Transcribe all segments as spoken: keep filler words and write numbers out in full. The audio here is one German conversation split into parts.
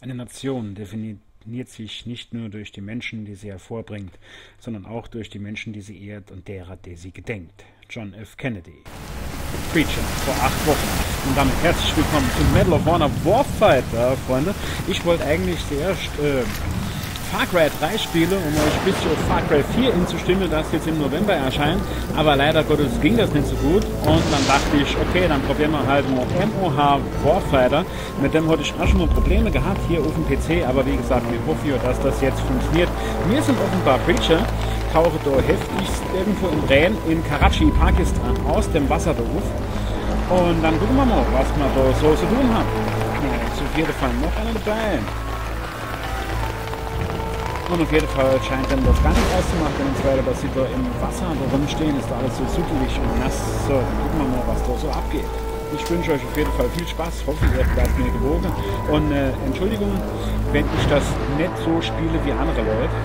Eine Nation definiert sich nicht nur durch die Menschen, die sie hervorbringt, sondern auch durch die Menschen, die sie ehrt und derer, die sie gedenkt. John F. Kennedy. Preacher vor acht Wochen. Und damit herzlich willkommen zum Medal of Honor Warfighter, Freunde. Ich wollte eigentlich zuerst äh, Far Cry drei spiele, um euch ein bisschen auf Far Cry vier hinzustimmen, das jetzt im November erscheint. Aber leider Gottes ging das nicht so gut. Und dann dachte ich, okay, dann probieren wir halt mal M O H Warfighter. Mit dem hatte ich auch schon mal Probleme gehabt hier auf dem P C. Aber wie gesagt, wir hoffen ja, dass das jetzt funktioniert. Wir sind offenbar Preacher. Tauche da heftigst irgendwo im Rhein in Karachi, Pakistan, aus dem Wasser auf. Und dann gucken wir mal, was wir da so zu tun haben. Ja, zu jeden Fall noch einer dabei. Und auf jeden Fall scheint dann das gar nicht auszumachen, und zwar, dass sie da im Wasser da rumstehen, ist da alles so südlich und nass. So, dann gucken wir mal, was da so abgeht. Ich wünsche euch auf jeden Fall viel Spaß, hoffe, ihr bleibt mir gewogen. Und äh, Entschuldigung, wenn ich das nicht so spiele wie andere Leute.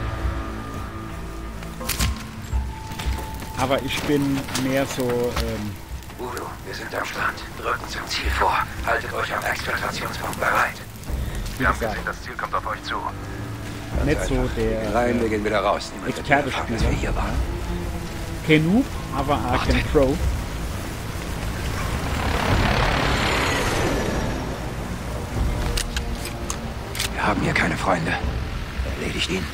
Aber ich bin mehr so... Ähm, Udo, wir sind am Strand. Rücken zum Ziel vor. Haltet euch am Exfiltrationspunkt bereit. Wir haben gesehen, das Ziel kommt auf euch zu. nicht so der Rein, wir gehen wieder raus. Experte-Spieler. Wir hier waren. Kein Noob, aber auch kein Pro. Wir haben hier keine Freunde. Erledigt ihn.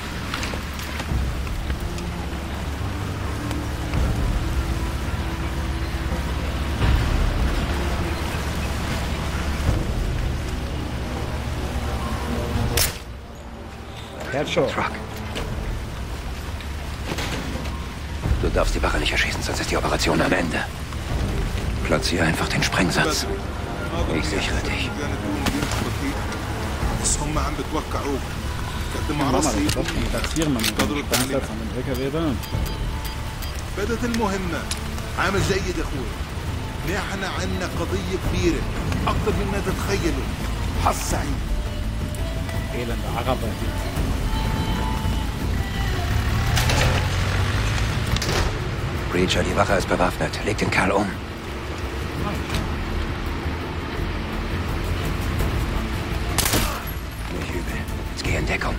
Headshot. Truck. Du darfst die Wache nicht erschießen, sonst ist die Operation am Ende. Platziere einfach den Sprengsatz. Ich sichere dich. Platzieren wir mal den Sprengsatz an den L K W da. بدت المهمة عامل جيد اخوي. نحن عنا قضية كبيرة أكثر مما تتخيلوا. حظ سعيد. Elende Araber. Preacher, die Wache ist bewaffnet. Leg den Kerl um. Nicht übel. Jetzt geh in Deckung.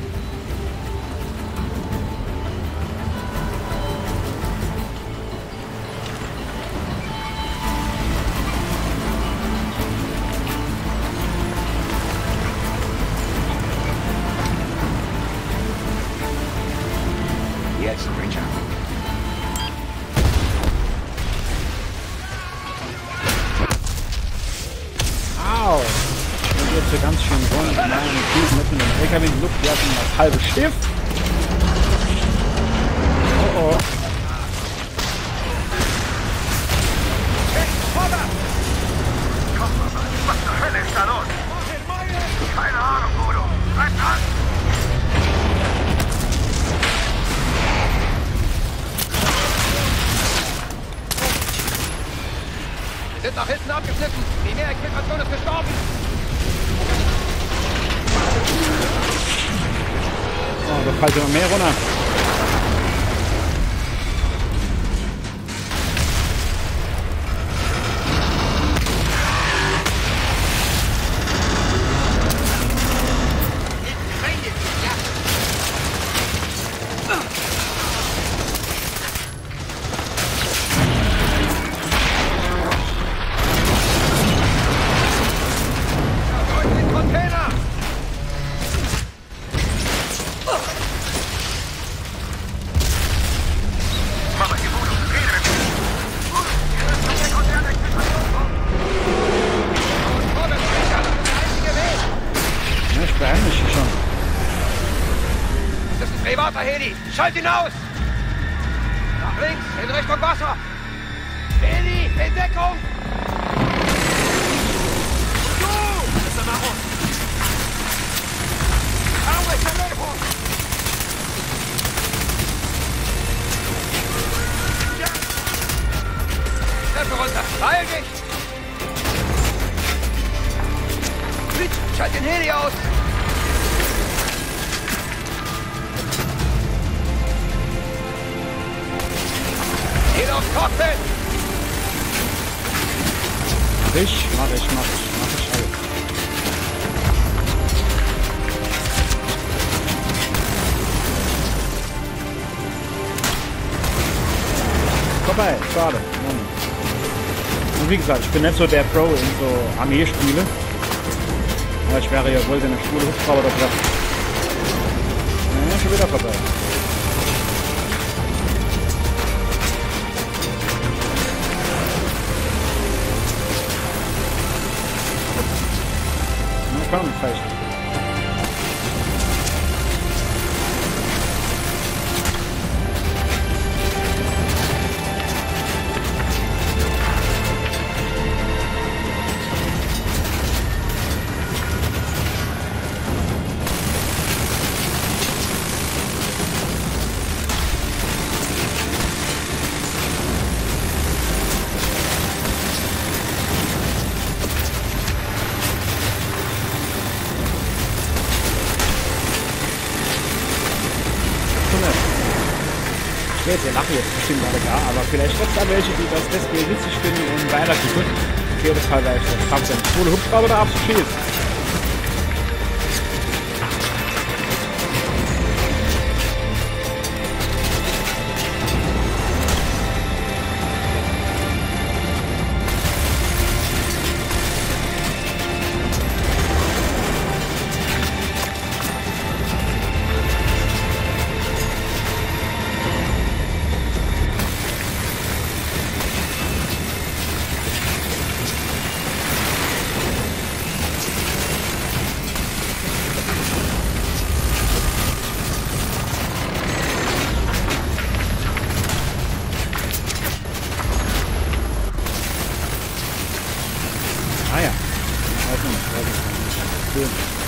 Jetzt, Preacher. Au! Und jetzt hier ganz schön Sonne in meinem Typen mitten in den L K W in die Luft werfen, das halbe Schiff. Oh oh. Was zur Hölle ist da los? Keine Ahnung, Udo. Bleib dran! Wir sind nach hinten abgeschnitten. Die Nähexfiltration ist gestorben. Oh, da fällt immer mehr runter. Privater Heli! Schalt ihn aus! Nach links, in Richtung Wasser! Heli, in Deckung! Du! Aue, Telefon! Treppe runter! Beeil dich! Schalt den Heli aus! Geht aufs Cockpit! Mach ich, mach ich, mach ich, mach ich alles. vorbei. Schade. Mann. Und wie gesagt, ich bin nicht so der Pro in so Armeespiele. Aber ich wäre ja wohl eine schwule Hubschrauber da drin. Ja, schon wieder vorbei. Na komm, vielleicht. Ihr lachen jetzt bestimmt alle gar, aber vielleicht gibt es da welche, die das deswegen witzig finden und weitergucken. Okay, das halt leicht. Das habt ihr einen coole Hubschrauber da abzuschießen. Ah ja. Schön.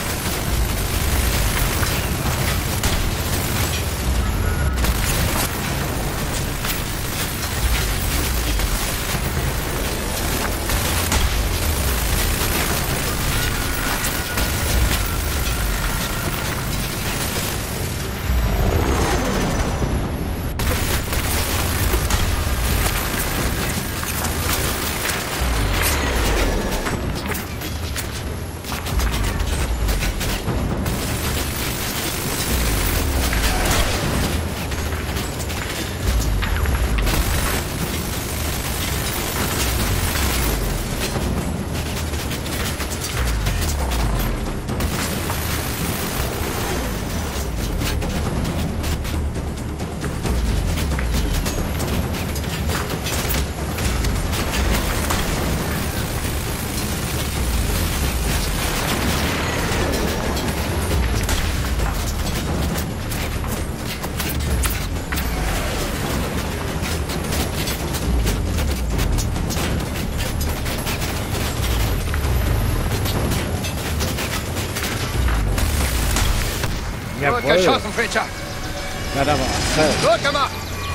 Gut geschossen, Preacher. Ja, da war es. Gut gemacht.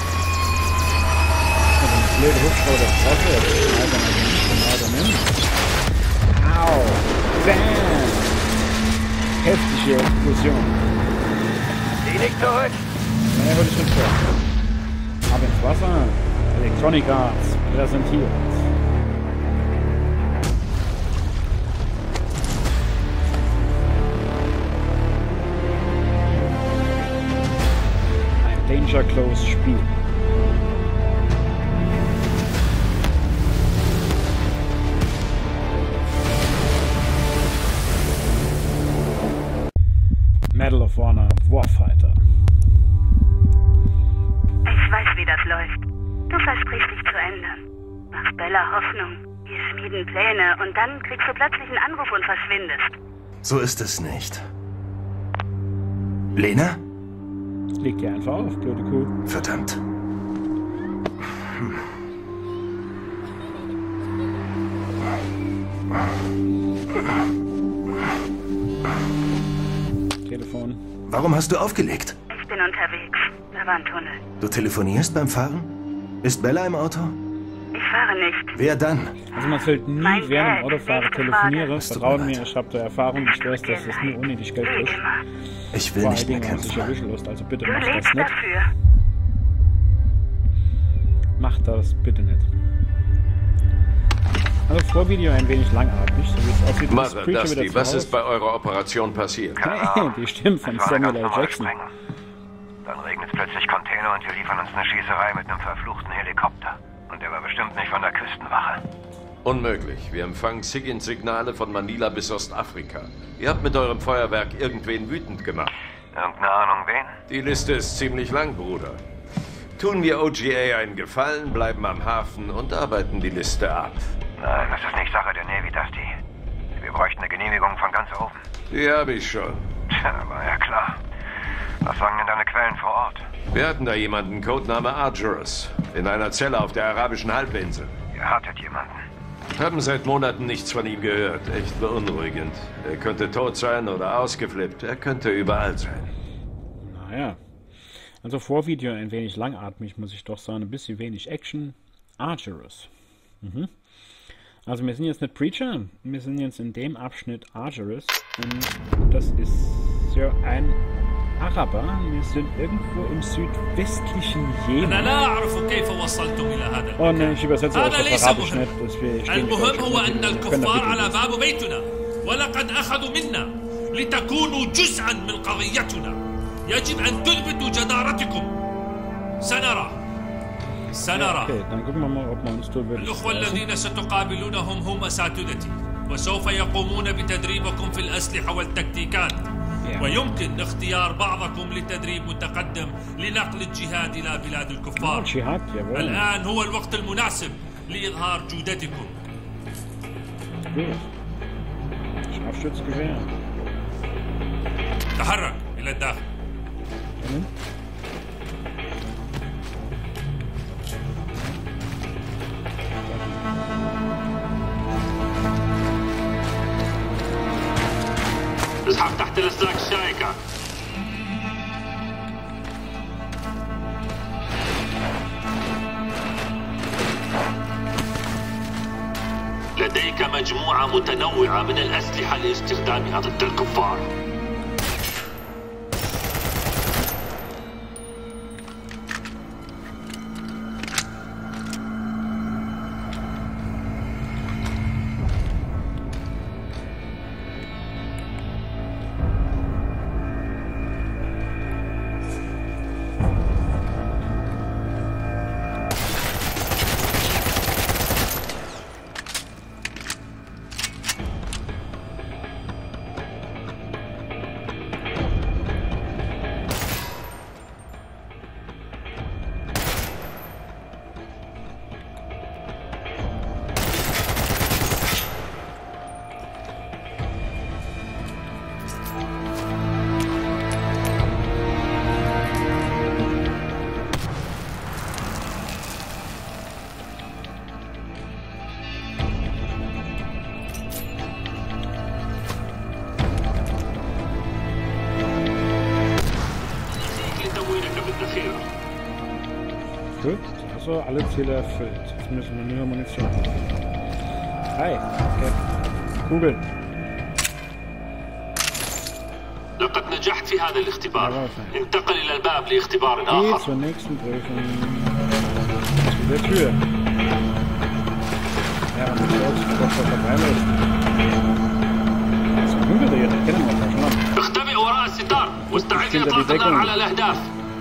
Eine blöde Hubschrauber der Treffer. Alter, also nicht genau daneben. Au. Bam. Heftige Explosion. Die liegt zurück. Naja, würde ich nicht vor. Ab ins Wasser. Electronic Arts präsentiert. Danger Close Spiel. Medal of Honor Warfighter. Ich weiß, wie das läuft. Du versprichst dich zu ändern. Machst Bella Hoffnung. Wir schmieden Pläne und dann kriegst du plötzlich einen Anruf und verschwindest. So ist es nicht. Lena? Leg dir einfach auf, blöde Kuh. Verdammt. Hm. Telefon. Warum hast du aufgelegt? Ich bin unterwegs. Da war ein Tunnel. Du telefonierst beim Fahren? Ist Bella im Auto? Ich fahre nicht. Wer dann? Also man sollte nie Mein während dem Dad, Autofahren nächste telefonieren. Frage. Vertrauen mir, ich habe da Erfahrung. Ich weiß, dass das nur unnötig Geld ist. Ich will Vor nicht mehr allen Dingen auch sich kämpfen. erwischen lässt. Also bitte Du mach das lebst nicht. dafür. Mach das bitte nicht. Also Vorvideo ein wenig langatmig, so wie es aussieht. Mother, Preacher wieder Dusty, zu was Hause. ist bei eurer Operation passiert? Hey, die Stimme von Das war Samuel ganz L. normal Jackson. sprengen. Dann regnet es plötzlich Container und wir liefern uns eine Schießerei mit einem verfluchten Helikopter. Und der war bestimmt nicht von der Küstenwache. Unmöglich. Wir empfangen SIGINT-Signale von Manila bis Ostafrika. Ihr habt mit eurem Feuerwerk irgendwen wütend gemacht. Irgendeine Ahnung, wen? Die Liste ist ziemlich lang, Bruder. Tun wir O G A einen Gefallen, bleiben am Hafen und arbeiten die Liste ab. Nein, das ist nicht Sache der Navy, Dusty. Wir bräuchten eine Genehmigung von ganz oben. Die habe ich schon. Tja, war ja klar. Was sagen denn deine Quellen vor Ort? Wir hatten da jemanden, Codename Argerus, in einer Zelle auf der arabischen Halbinsel. Ihr hattet jemanden. Haben seit Monaten nichts von ihm gehört. Echt beunruhigend. Er könnte tot sein oder ausgeflippt. Er könnte überall sein. Naja. Also Vorvideo ein wenig langatmig, muss ich doch sagen. Ein bisschen wenig Action. Argerus. Mhm. Also wir sind jetzt nicht Preacher. Wir sind jetzt in dem Abschnitt Argerus. Und das ist ja ein Araber. Wir sind irgendwo im südwestlichen Jemen. Und ich übersetze auch auf Arabisch nicht, dass wir stehen. المهم هو أن الكفار على باب بيتنا ولقد أخذوا منا لتكونوا جزءا من قضيتنا. يجب أن تثبتوا جدارتكم. سنرى. سنرى. Okay, dann gucken wir mal, ob wir uns da wirklich. الأخوة الذين ستقابلونهم هم أساتذتي وسوف يقومون بتدريبكم في الأسلحة والتكتيكات. ويمكن اختيار بعضكم لتدريب متقدم لنقل الجهاد إلى بلاد الكفار. الآن هو الوقت المناسب لإظهار جودتكم. تحرك إلى الداخل. اسحب تحت الاسلاك الشائكة. لديك مجموعة متنوعة من الأسلحة لاستخدامها ضد الكفار. Gut, also alle Ziele erfüllt. Jetzt müssen wir nur Munition. Hi, okay. Kugel. لقد نجحت في هذا الاختبار. انتقل إلى الباب لاختبار آخر. Geh zur nächsten Prüfung. Zu der Tür. Ja, und ich wollte doch was dabei lassen. Was können wir da jetzt? Ich kenne mal schon. اختبئ وراء الستار واستعد لإطلاق النار على الأهداف.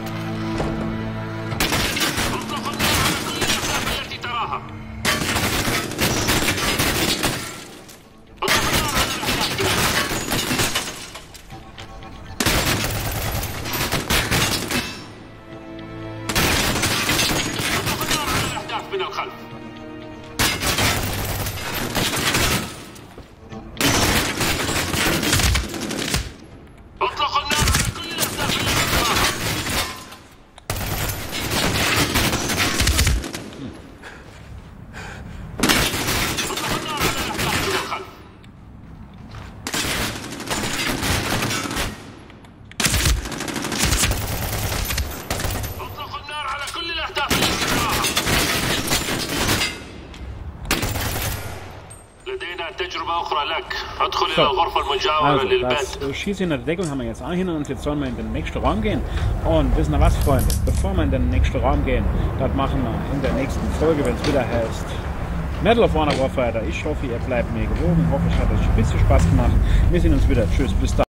So, also das Schießen in der Deckung haben wir jetzt auch hin und jetzt sollen wir in den nächsten Raum gehen. Und wissen ihr was, Freunde? Bevor wir in den nächsten Raum gehen, das machen wir in der nächsten Folge, wenn es wieder heißt Medal of Honor Warfighter. Ich hoffe, ihr bleibt mir gewogen. Ich hoffe, es hat euch ein bisschen Spaß gemacht. Wir sehen uns wieder. Tschüss, bis dann.